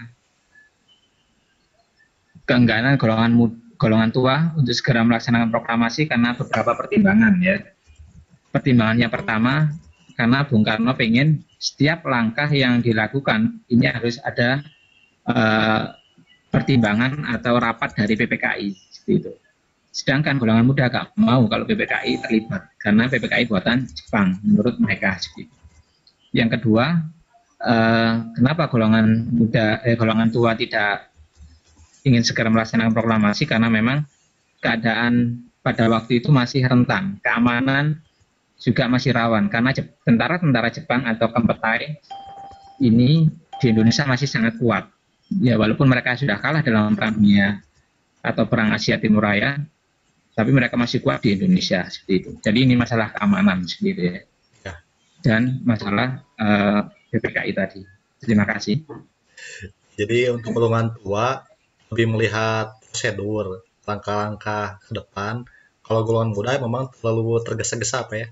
keengganan golongan tua untuk segera melaksanakan proklamasi karena beberapa pertimbangan ya. Pertimbangannya pertama, karena Bung Karno pengen setiap langkah yang dilakukan ini harus ada pertimbangan atau rapat dari PPKI seperti itu. Sedangkan golongan muda gak mau kalau PPKI terlibat karena PPKI buatan Jepang menurut mereka seperti itu. Yang kedua, kenapa golongan tua tidak ingin segera melaksanakan proklamasi karena memang keadaan pada waktu itu masih rentan, keamanan juga masih rawan karena tentara-tentara Jepang atau Kempetai ini di Indonesia masih sangat kuat. Ya walaupun mereka sudah kalah dalam perang dunia atau perang Asia Timur Raya, tapi mereka masih kuat di Indonesia seperti itu. Jadi ini masalah keamanan seperti itu ya. Dan masalah PPKI tadi. Terima kasih. Jadi untuk golongan tua lebih melihat prosedur, langkah-langkah ke depan. Kalau golongan muda memang terlalu tergesa-gesa apa ya.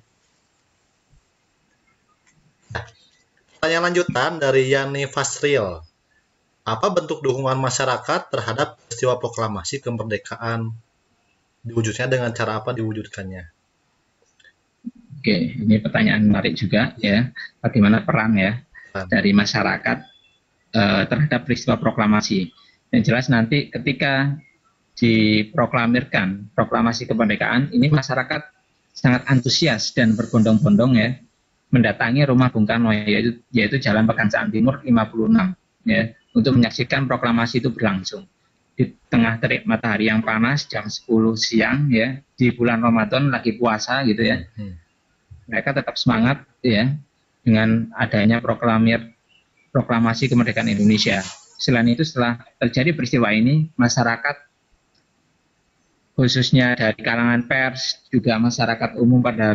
Nah, pertanyaan lanjutan dari Yani Fasril. Apa bentuk dukungan masyarakat terhadap peristiwa proklamasi kemerdekaan? Diwujudnya dengan cara apa diwujudkannya? Oke, ini pertanyaan menarik juga ya. Bagaimana peran ya dari masyarakat terhadap peristiwa proklamasi? Yang jelas nanti ketika diproklamirkan proklamasi kemerdekaan, ini masyarakat sangat antusias dan berbondong-bondong ya mendatangi rumah Bung Karno yaitu Jalan Pegangsaan Timur 56 ya untuk menyaksikan proklamasi itu berlangsung. Di tengah terik matahari yang panas jam 10 siang ya di bulan Ramadan lagi puasa gitu ya. Mereka tetap semangat ya dengan adanya proklamasi kemerdekaan Indonesia. Selain itu setelah terjadi peristiwa ini masyarakat khususnya dari kalangan pers juga masyarakat umum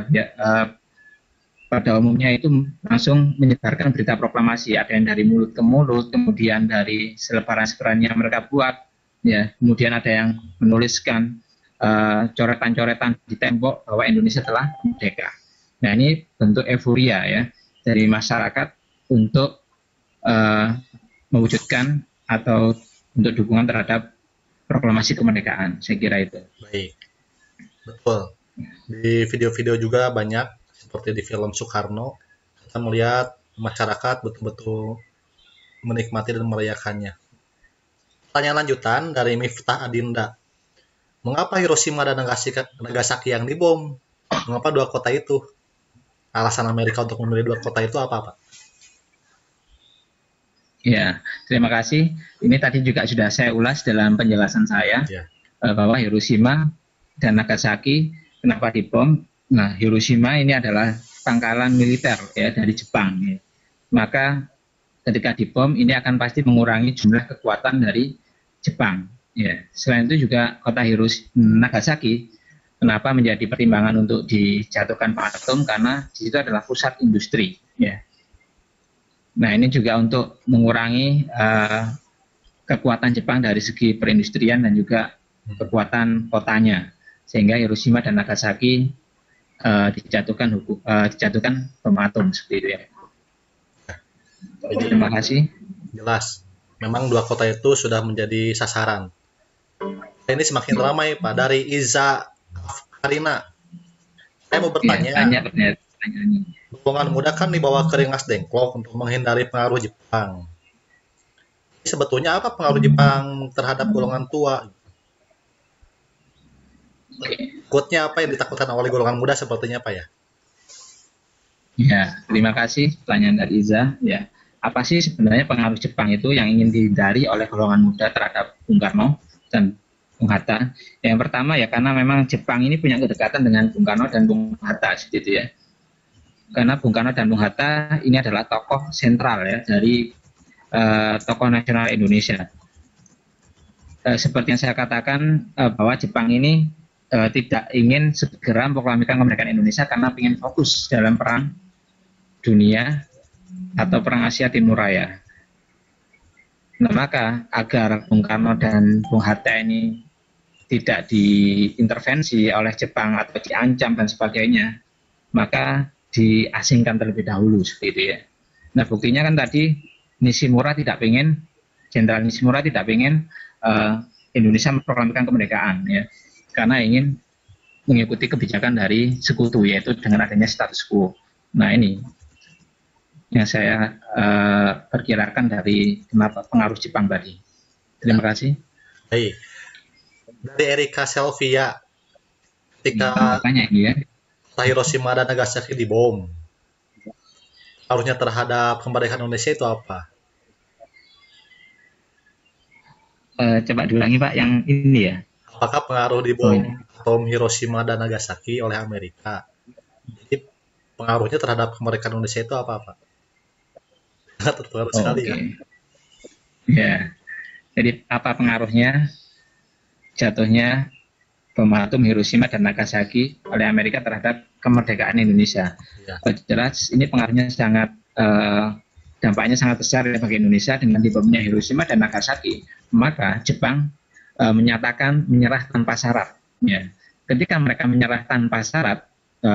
pada umumnya itu langsung menyebarkan berita proklamasi. Ada yang dari mulut ke mulut, kemudian dari selebaran-selebaran yang mereka buat ya. Kemudian ada yang menuliskan coretan-coretan di tembok bahwa Indonesia telah merdeka. Nah, ini bentuk euforia ya dari masyarakat untuk mewujudkan atau untuk dukungan terhadap proklamasi kemerdekaan. Saya kira itu. Baik, betul. Di video-video juga banyak seperti di film Soekarno, kita melihat masyarakat betul-betul menikmati dan merayakannya. Pertanyaan lanjutan dari Miftah Adinda. Mengapa Hiroshima dan Nagasaki yang dibom? Mengapa dua kota itu? Alasan Amerika untuk memilih dua kota itu apa, Pak? Ya, terima kasih. Ini tadi juga sudah saya ulas dalam penjelasan saya Ya. Bahwa Hiroshima dan Nagasaki kenapa dibom? Nah, Hiroshima ini adalah pangkalan militer ya dari Jepang. Ya. Maka ketika dibom ini akan pasti mengurangi jumlah kekuatan dari Jepang. Ya. Selain itu juga kota Nagasaki kenapa menjadi pertimbangan untuk dijatuhkan atom karena di situ adalah pusat industri. Ya. Nah, ini juga untuk mengurangi kekuatan Jepang dari segi perindustrian dan juga kekuatan kotanya, sehingga Hiroshima dan Nagasaki dijatuhkan bom atom seperti itu ya. Terima kasih. Jelas, memang dua kota itu sudah menjadi sasaran. Ini semakin ramai, Pak. Dari Iza Karina, saya mau bertanya. Ya, pertanyaannya. Golongan muda kan dibawa ke Rengas Dengklok untuk menghindari pengaruh Jepang. Sebetulnya apa pengaruh Jepang terhadap golongan tua? Quote-nya apa yang ditakutkan oleh golongan muda sepertinya apa ya? Ya, terima kasih pertanyaan dari Iza. Ya, apa sih sebenarnya pengaruh Jepang itu yang ingin dihindari oleh golongan muda terhadap Bung Karno dan Bung Hatta? Yang pertama ya karena memang Jepang ini punya kedekatan dengan Bung Karno dan Bung Hatta seperti itu ya. Karena Bung Karno dan Bung Hatta ini adalah tokoh sentral ya dari tokoh nasional Indonesia. Seperti yang saya katakan bahwa Jepang ini tidak ingin segera memproklamirkan kemerdekaan Indonesia karena ingin fokus dalam perang dunia atau perang Asia Timur Raya. Nah, maka agar Bung Karno dan Bung Hatta ini tidak diintervensi oleh Jepang atau diancam dan sebagainya, maka diasingkan terlebih dahulu seperti itu ya. Nah, buktinya kan tadi Jenderal Nishimura tidak ingin Indonesia memproklamirkan kemerdekaan ya, karena ingin mengikuti kebijakan dari sekutu yaitu dengan adanya status quo. Nah, ini yang saya perkirakan dari kenapa pengaruh Jepang tadi. Terima kasih. Baik. Dari Erika Selvia, ketika Tanya ini ya. Hiroshima dan Nagasaki dibom, pengaruhnya terhadap kemerdekaan Indonesia itu apa? Coba diulangi Pak yang ini ya. Apakah pengaruh dibom atom Hiroshima dan Nagasaki oleh Amerika? Jadi pengaruhnya terhadap kemerdekaan Indonesia itu apa, Pak? Terpengaruh sekali ya. Ya. Jadi apa pengaruhnya jatuhnya bom atom Hiroshima dan Nagasaki oleh Amerika terhadap kemerdekaan Indonesia? Ya. Jelas ini pengaruhnya dampaknya sangat besar bagi Indonesia dengan dibomnya Hiroshima dan Nagasaki. Maka Jepang menyatakan menyerah tanpa syarat. Ya. Ketika mereka menyerah tanpa syarat,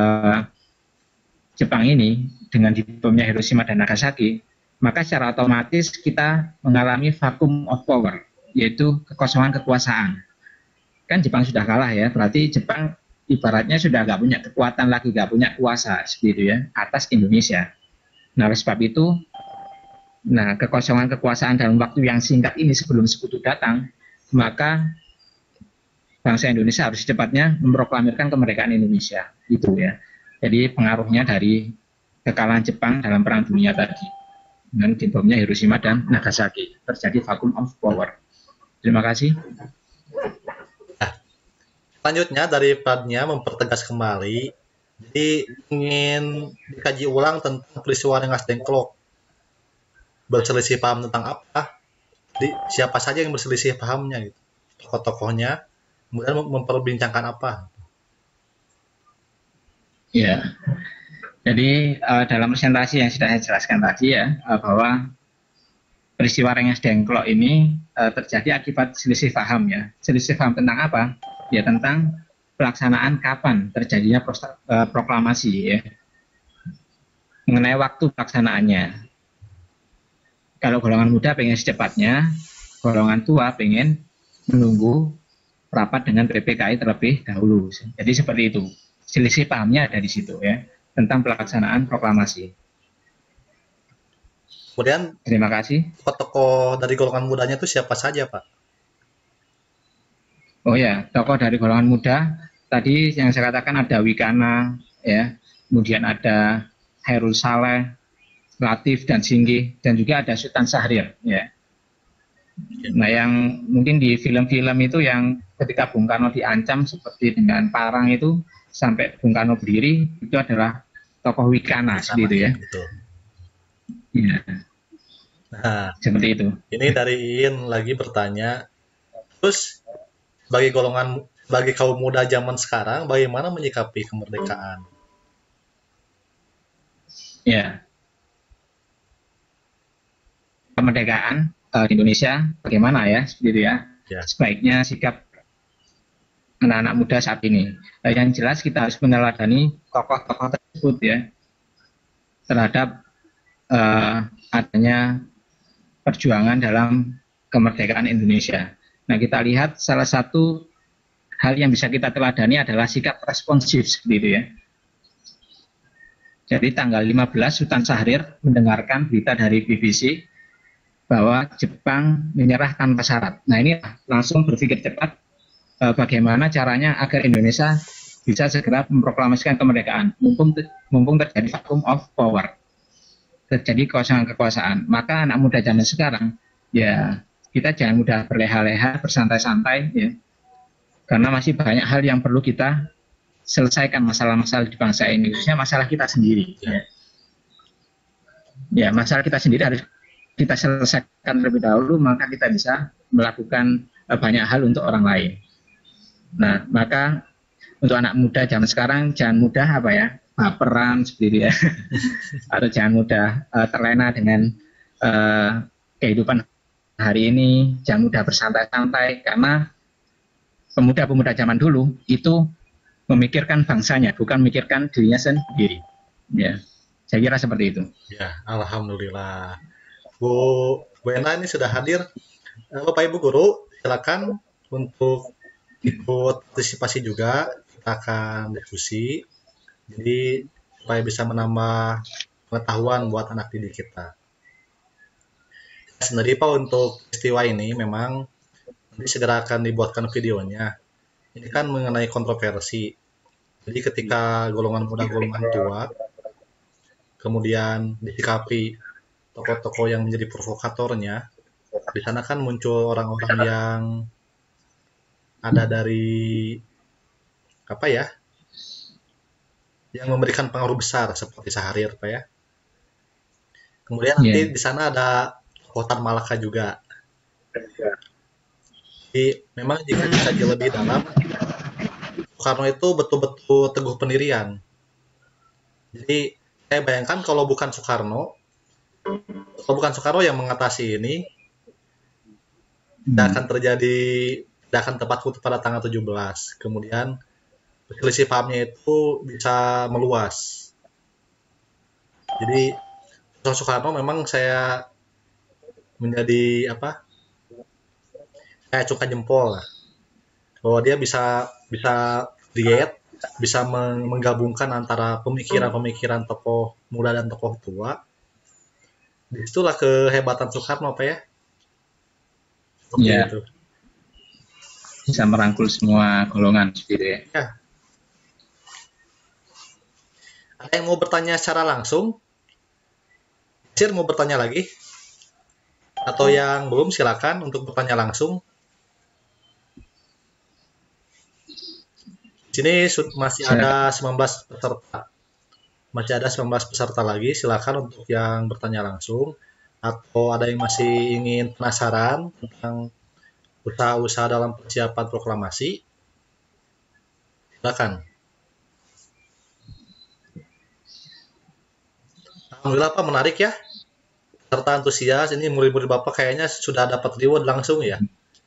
Jepang ini dengan dibomnya Hiroshima dan Nagasaki, maka secara otomatis kita mengalami vacuum of power, yaitu kekosongan kekuasaan. Kan Jepang sudah kalah ya, berarti Jepang ibaratnya sudah nggak punya kekuatan lagi, nggak punya kuasa seperti ya atas Indonesia. Nah, oleh sebab itu, kekosongan kekuasaan dalam waktu yang singkat ini sebelum sekutu datang, maka bangsa Indonesia harus secepatnya memproklamirkan kemerdekaan Indonesia. Itu ya. Jadi pengaruhnya dari kekalahan Jepang dalam Perang Dunia tadi dengan dibomnya Hiroshima dan Nagasaki, terjadi vacuum of power. Terima kasih. Selanjutnya dari Pradnya mempertegas kembali, jadi ingin dikaji ulang tentang peristiwa Rengas Dengklok. Berselisih paham tentang apa? Jadi siapa saja yang berselisih pahamnya gitu. Tokoh-tokohnya, kemudian memperbincangkan apa? Ya. Jadi dalam presentasi yang sudah saya jelaskan tadi ya, bahwa peristiwa Rengas Dengklok ini terjadi akibat selisih paham ya. Selisih paham tentang apa? Ya tentang pelaksanaan kapan terjadinya proklamasi ya. Mengenai waktu pelaksanaannya. Kalau golongan muda pengen secepatnya, golongan tua pengen menunggu rapat dengan PPKI terlebih dahulu. Jadi seperti itu. Selisih pahamnya ada di situ ya tentang pelaksanaan proklamasi. Kemudian Terima kasih. tokoh-tokoh dari golongan mudanya itu siapa saja, Pak? Oh ya, tokoh dari golongan muda tadi yang saya katakan ada Wikana ya, kemudian ada Hairul Saleh, Latif dan Singgih, dan juga ada Sultan Syahrir ya. Nah yang mungkin di film-film itu yang ketika Bung Karno diancam seperti dengan parang itu sampai Bung Karno berdiri, itu adalah tokoh Wikana seperti itu ya. Betul. Ya, Nah, seperti itu. ini dari Iin lagi bertanya, terus bagi kaum muda zaman sekarang, bagaimana menyikapi kemerdekaan? Ya, kemerdekaan di Indonesia bagaimana ya, seperti itu ya. Ya. Sebaiknya sikap anak-anak muda saat ini. Yang jelas kita harus meneladani tokoh-tokoh tersebut ya terhadap adanya perjuangan dalam kemerdekaan Indonesia. Nah kita lihat salah satu hal yang bisa kita teladani adalah sikap responsif seperti itu ya. Jadi tanggal 15 Sultan Syahrir mendengarkan berita dari BBC bahwa Jepang menyerah tanpa syarat. Nah ini langsung berpikir cepat bagaimana caranya agar Indonesia bisa segera memproklamasikan kemerdekaan, mumpung terjadi vacuum of power, terjadi kekosongan kekuasaan. Maka anak muda zaman sekarang, ya kita jangan mudah berleha-leha, bersantai-santai, ya, karena masih banyak hal yang perlu kita selesaikan masalah-masalah di bangsa ini, khususnya masalah kita sendiri. Ya, masalah kita sendiri harus kita selesaikan terlebih dahulu, maka kita bisa melakukan banyak hal untuk orang lain. Nah, maka untuk anak muda zaman sekarang jangan mudah baperan seperti ya, atau jangan mudah terlena dengan kehidupan hari ini, jangan mudah bersantai-santai, karena pemuda-pemuda zaman dulu itu memikirkan bangsanya, bukan memikirkan dirinya sendiri. Ya, saya kira seperti itu. Ya, alhamdulillah. Bu Ena ini sudah hadir. Bapak Ibu Guru, silakan untuk ikut partisipasi juga. Kita akan diskusi. Jadi supaya bisa menambah pengetahuan buat anak didik kita. Sendiri Pak, untuk peristiwa ini memang nanti segera akan dibuatkan videonya. Ini kan mengenai kontroversi. Jadi ketika golongan muda, golongan tua, kemudian disikapi tokoh-tokoh yang menjadi provokatornya, di sana kan muncul orang-orang yang ada dari yang memberikan pengaruh besar seperti Syahrir, Pak ya. Kemudian nanti di sana ada Tan Malaka juga. Jadi memang jika dikaji lebih dalam, Soekarno itu betul-betul teguh pendirian. Jadi saya bayangkan kalau bukan Soekarno yang mengatasi ini, tidak akan tepat pada tanggal 17. Kemudian selisih pahamnya itu bisa meluas. Jadi Soekarno memang saya menjadi kayak cuka jempol lah, bahwa dia bisa diet, bisa menggabungkan antara pemikiran tokoh muda dan tokoh tua. Disitulah kehebatan Soekarno, Pak ya. Seperti itu. Bisa merangkul semua golongan gitu ya. Ya. Ada yang mau bertanya secara langsung? Sir, mau bertanya lagi? Atau yang belum, silakan untuk bertanya langsung. Di sini masih ada 19 peserta. Masih ada 19 peserta lagi, silakan untuk yang bertanya langsung. Atau ada yang masih ingin penasaran tentang usaha-usaha dalam persiapan proklamasi, silakan. Alhamdulillah Pak, menarik ya. serta antusias. Ini murid-murid Bapak kayaknya sudah dapat reward langsung ya.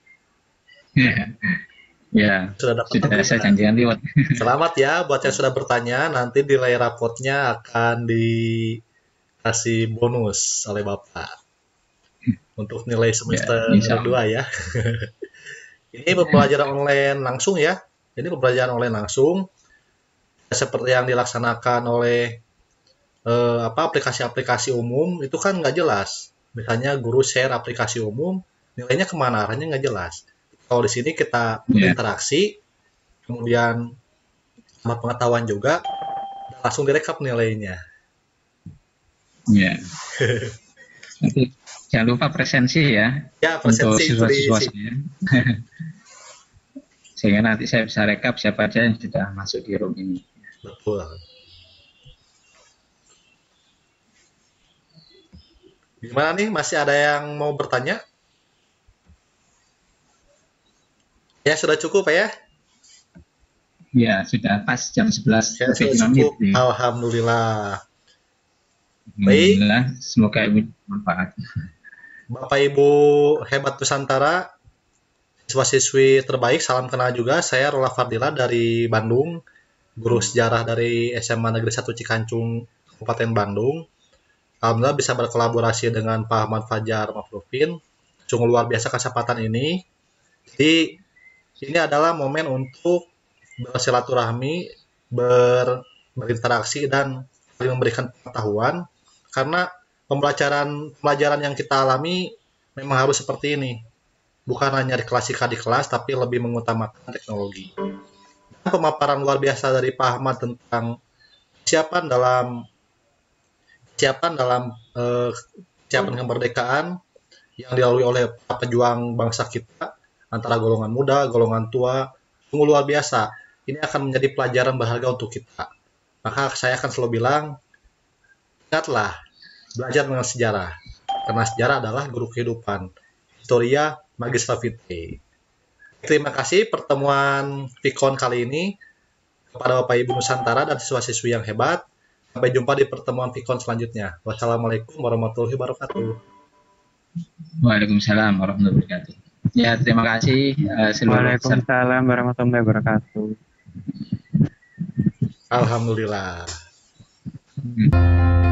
Ya, Sudah dapat sudah saya hadiah. janjikan lewat. Selamat ya buat yang sudah bertanya. Nanti nilai rapotnya akan dikasih bonus oleh Bapak untuk nilai semester insya Allah. 2 ya. Ini pembelajaran online langsung ya. Ini pembelajaran online langsung seperti yang dilaksanakan oleh aplikasi-aplikasi umum itu kan nggak jelas. Misalnya guru share aplikasi umum, nilainya kemana arahnya nggak jelas. Kalau di sini kita berinteraksi, kemudian sama pengetahuan juga, langsung direkap nilainya. Ya. Nanti jangan lupa presensi ya. Ya, Untuk presensi itu siswa-siswa diisi. saya. Sehingga nanti saya bisa rekap siapa aja yang sudah masuk di room ini. Betul. Gimana nih? Masih ada yang mau bertanya? Ya, sudah cukup ya? Ya, sudah pas jam 11 Ya, lebih sudah 5 menit. cukup. Ya. Alhamdulillah. Alhamdulillah, semoga ini bermanfaat. Bapak Ibu hebat Nusantara, siswa-siswi terbaik, salam kenal juga. Saya Rola Fardila dari Bandung, guru sejarah dari SMA Negeri 1 Cikancung, Kabupaten Bandung. Alhamdulillah bisa berkolaborasi dengan Pak Ahmad Fajar Mafrufin. Sungguh luar biasa kesempatan ini. Jadi ini adalah momen untuk bersilaturahmi, berinteraksi dan saling memberikan pengetahuan. Karena pembelajaran yang kita alami memang harus seperti ini. Bukan hanya di kelas, tapi lebih mengutamakan teknologi. Dan pemaparan luar biasa dari Pak Ahmad tentang persiapan kemerdekaan yang dilalui oleh para pejuang bangsa kita, antara golongan muda, golongan tua, sungguh luar biasa. Ini akan menjadi pelajaran berharga untuk kita. Maka saya akan selalu bilang, ingatlah, belajar dengan sejarah. Karena sejarah adalah guru kehidupan. Historia Magistra Vitae. Terima kasih pertemuan Vicon kali ini kepada Bapak Ibu Nusantara dan siswa-siswi yang hebat. Sampai jumpa di pertemuan Vicon selanjutnya. Wassalamualaikum warahmatullahi wabarakatuh. Waalaikumsalam warahmatullahi wabarakatuh. Ya, terima kasih seluruh peserta. Waalaikumsalam warahmatullahi wabarakatuh. Alhamdulillah. Hmm.